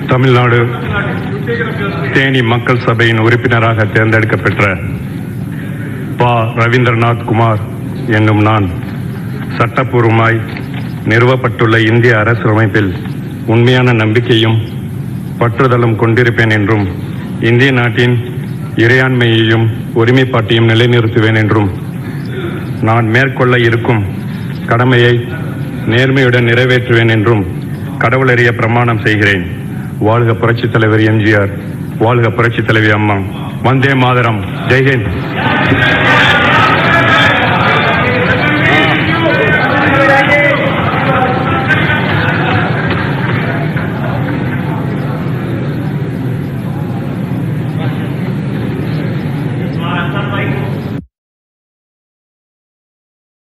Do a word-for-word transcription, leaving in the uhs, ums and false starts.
தமிழ்நாடு தேனி மக்கள் சபையின் உறுப்பினராக தேர்ந்தெடுக்கப்பெற்ற பா ரவீந்திரநாத் குமார் என்னும் நான் சட்டப்பூர்வமாய் நிறுவப்பட்டுள்ள இந்திய அரசியலமைப்பில் உண்மையான நம்பிக்கையும் பற்றுதலும் கொண்டிருப்பேன் என்றும் இந்திய நாட்டின் இறையாண்மையையும் ஒருமைப்பாட்டையும் நிலைநிறுத்துவேன் என்றும் நான் மேற்கொள்ள இருக்கும் கடமையை நேர்மையுடன் நிறைவேற்றுவேன் என்றும் கடவுளறிய பிரமாணம் செய்கிறேன். வாழ்க புரட்சித் தலைவர் எம்ஜிஆர், வாழ்க புரட்சித் தலைவி அம்மா. வந்தே மாதரம். ஜெய்ஹிந்த்.